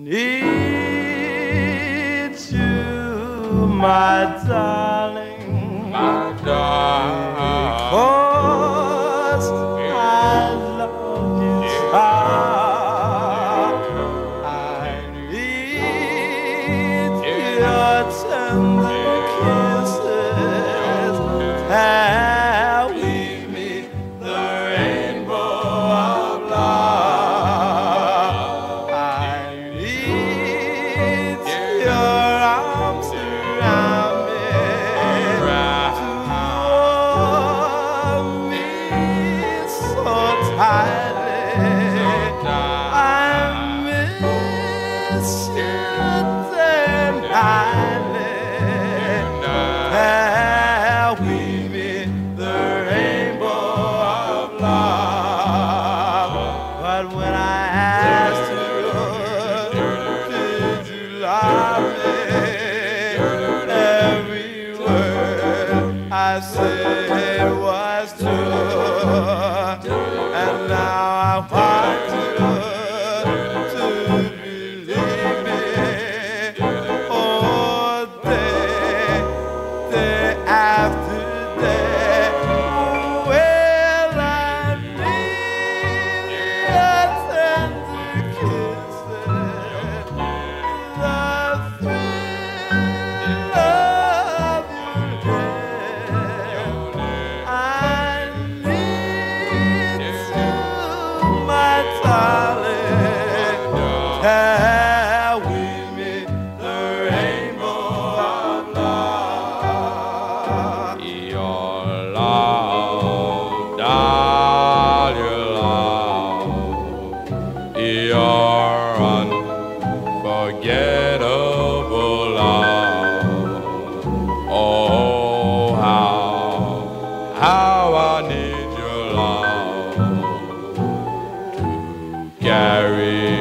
need you, my darling, my darling. because I love you. I need your tender kisses. Carry me the rainbow of love. I need your arms around me to hold me so tightly. I miss you tenderly. Carry me the rainbow of love. But when I asked you, did you love me? Every word I said was true. And now I want you to believe me. Oh, day after day. Well, I need your tender kisses, the thrill of your lips. I need you, my darling. Carry me the rainbow of love. Your love, darling, your unforgettable love. Oh, how I need your love to carry